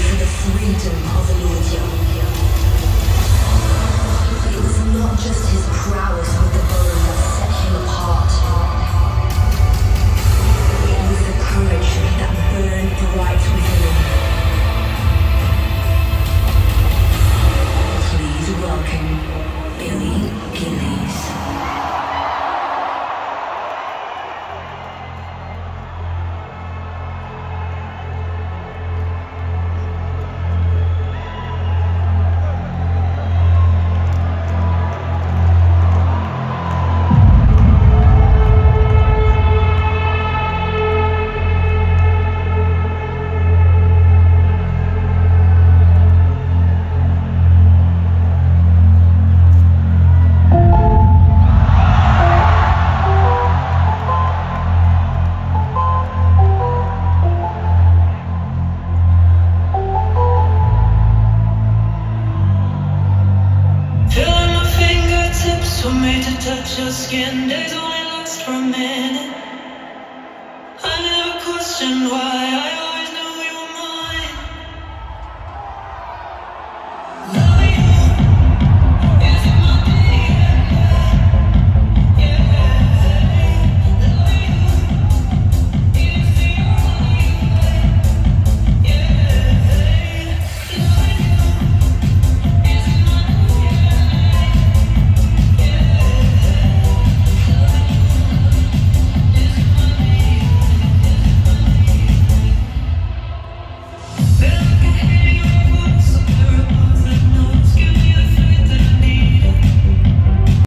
for the freedom of Elysia. It was not just his prowess with the bow that set him apart. It was the courage that burned bright within him. Please welcome Gilly Gillies. Touch your skin, days only last for a minute.